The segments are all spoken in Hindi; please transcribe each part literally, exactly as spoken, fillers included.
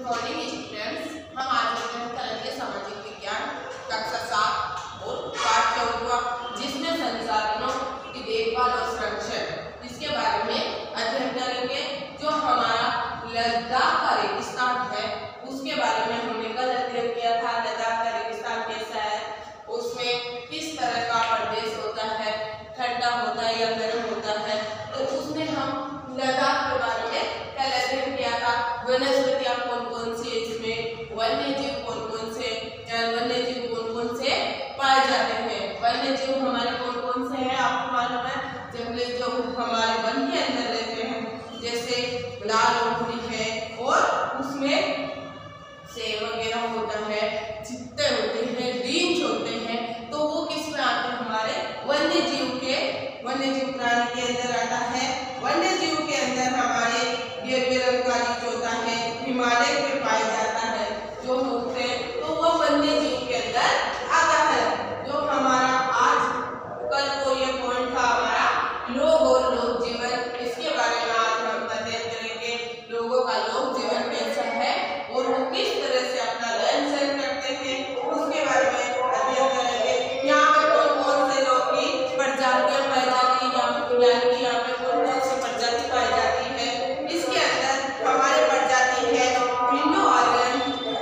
मॉर्निंग स्टूडेंट्स, हम आज करेंगे सामाजिक विज्ञान कक्षा सात और पाठ चौदह, जिसमें संसाधनों की देखभाल और संरक्षण इसके बारे में अध्ययन करेंगे। जो हमारा लद्दाख का रेगिस्तान है उसके बारे में हमने कल अध्ययन किया था। लद्दाख का रेगिस्तान कैसा है, उसमें किस तरह का प्रदेश होता है, ठंडा होता है या गर्म होता है, तो उसमें हम लद्दाख के बारे में कल अध्ययन किया था। वनस्पतियां कौन कौन सी है, इसमें वन्य जीव कौन कौन से वन्य जीव कौन कौन से पाए जाते हैं। वन्य जीव हमारे कौन कौन से हैं आपको मालूम है। जंगली जो हमारे वन के अंदर रहते हैं, जैसे लाल लोमड़ी है और उसमें शेर वगैरह होता है, चित्ते होते हैं, रींछ होते हैं, तो वो किस में आते हैं, हमारे वन्य जीव के वन्य जीव प्राणी के अंदर आता है। वन्य जीव के अंदर हमारे गिरगिरंकारी जो होता है हिमालय में पाया जाता है, जो होते हैं तो वो वन्य जीव के अंदर आता है। जो हमारा आज कल को ये पॉइंट था हमारा लोग और लोक जीवन, इसके बारे में आज हम अध्ययन करेंगे। लोगों का लोक जीवन कैसा है और वो किस तरह से अपना रहन सहन करते हैं, उसके बारे में अध्ययन करेंगे। यहाँ पे कौन कौन से लोग की प्रजातियां पाई जाती है, यानी कि यहाँ पे कौन कौन सी प्रजाति पाई जाती है। इसके अंदर हमारे प्रजाति है इंडो आर्यन,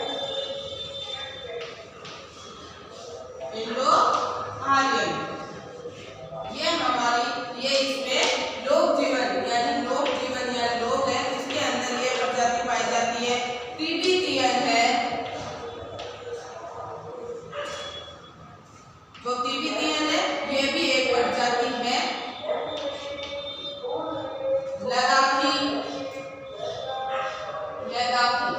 इंडो आर्यन, ये हमारी ये इसमें लोक जीवन यानी लोक जीवन या लोग है, इसके अंदर ये प्रजाति पाई जाती है। तिब्बतियन है, जो तिब्बतियन है ये भी एक प्रजाति है। लद्दाखी, लद्दाखी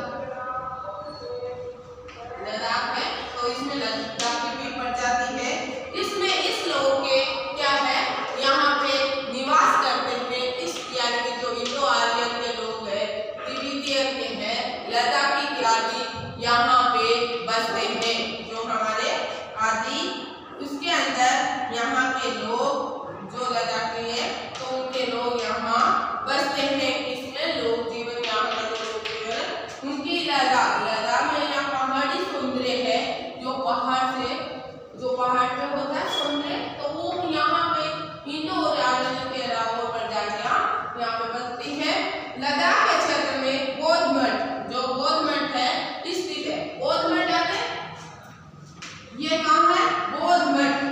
लद्दाख है तो इसमें लद्दाखी भी प्रजाति है। इसमें इस लोगों के क्या है, यहाँ पे निवास करते हैं, इस यानी कि जो इंडो आर्यन के लोग हैं, तिब्बतियन के हैं, लद्दाखी के आदि यहाँ पे बसते हैं। जो हमारे आदि उसके अंदर यहाँ के लोग जो लद्दाखी है तो उनके लोग यहाँ बसते हैं। इसमें लोक जीवन यहाँ का जो लोक जीवन उनकी लद्दाख लद्दाख में यहाँ पहाड़ी सौंदर्य है, जो पहाड़ से जो पहाड़ पे होता है सौंदर्य, तो वो यहाँ पे इंडो आर्यन के अलावा प्रजातियां यहाँ पे बसती है। लद्दाख के क्षेत्र में बौद्ध मठ, जो बौद्ध मठ है स्थित है। बौद्ध मठ आते ये कहाँ है, बौद्ध मठ,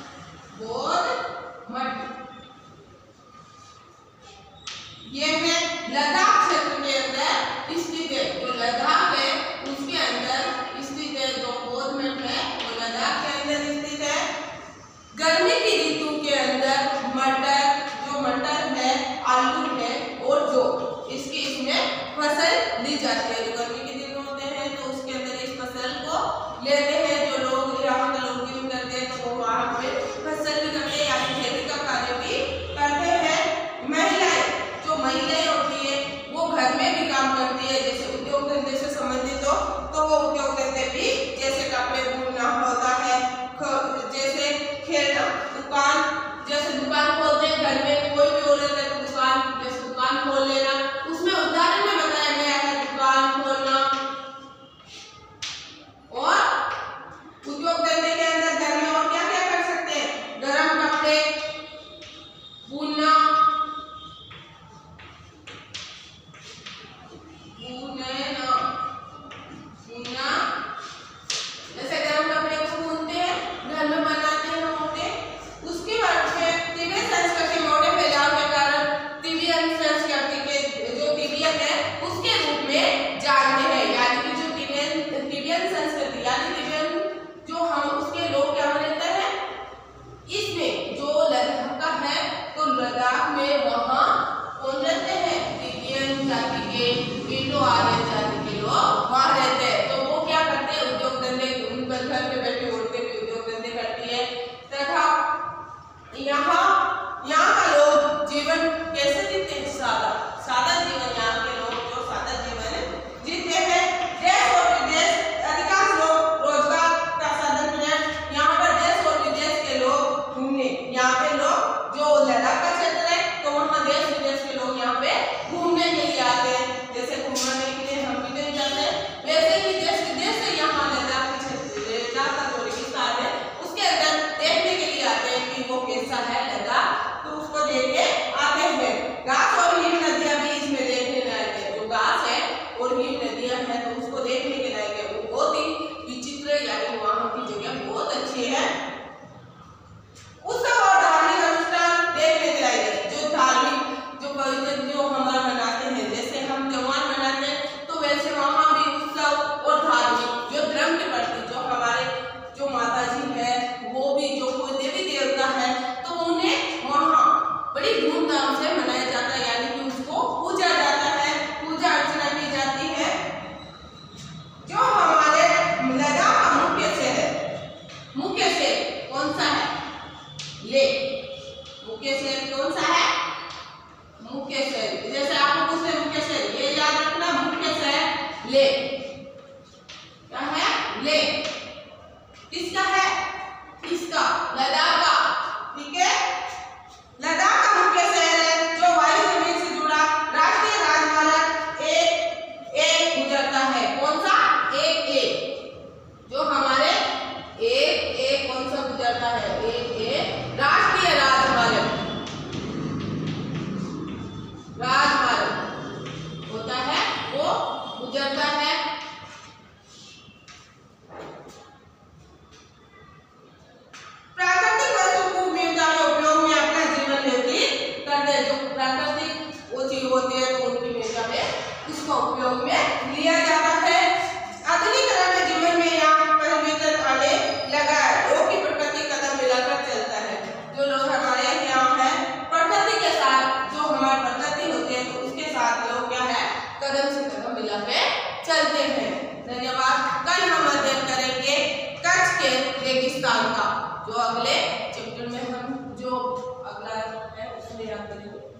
बौद्ध मठ ये है लद्दाख क्षेत्र के अंदर स्थित है। जो लद्दाख है उसके अंदर स्थित है, जो बौद्ध मठ है वो लद्दाख के अंदर स्थित है। गर्मी की ऋतु के अंदर मटर, जो मटर है, आलू है और जो इसकी इसमें फसल ली जाती है। जो गर्मी के दिन होते हैं तो उसके अंदर इस फसल को लेते हैं। जो लोग यहाँ का लोग भी करते हैं तो वो वहाँ पे फसल भी करते हैं, यानी खेती का कार्य भी करते हैं। महिलाएं, जो महिलाएं होती है वो घर में भी काम करती है, जैसे उद्योग धंधे से संबंधित हो तो वो उद्योग धंधे भी, जैसे कपड़े बुनना होता है, जैसे खेलना, दुकान, जैसे दुकान खोलते हैं घर में, कोई भी ऑर्डर करे तो दुकान, जैसे दुकान खोल लेना, उसमें उदाहरण में बताया गया है दुकान खोलना। और उद्योग धंधे के अंदर घर में और क्या क्या कर सकते हैं, गरम कपड़े बुनना, बुनना बुनना ले, क्या है ले, किसका है इसका लद्दाख का, ठीक है। लद्दाख का मुख्य शहर है जो वायु जमीन से जुड़ा राष्ट्रीय राजमार्ग एक एक गुजरता है। कौन सा एक एक जो हमारे एक एक कौन सा गुजरता है, एक एक राष्ट्रीय राजमार्ग, राजमार्ग होता है वो गुजरता है। प्राकृतिक वस्तु को उपयोगिता के उपयोग में अपना जीवन व्यतीत करते हैं। जो प्राकृतिक वो चीज होती है तो उनकी उपयोगिता में उसको उपयोग में लिया जाता है। आधुनिकरण में जीवन में यहाँ परिवर्तन आने लगा है, जो कि प्रकृति कदम मिलाकर चलता है। जो लोग हमारे यहाँ है प्रकृति के साथ, जो हमारी प्रकृति होती है तो उसके साथ लोग क्या है कदम से कदम मिलाकर चलते हैं। धन्यवाद। कल हम अध्ययन करेंगे कच्छ के रेगिस्तान का, जो अगले चैप्टर में हम जो अगला है उसमें आप करेंगे।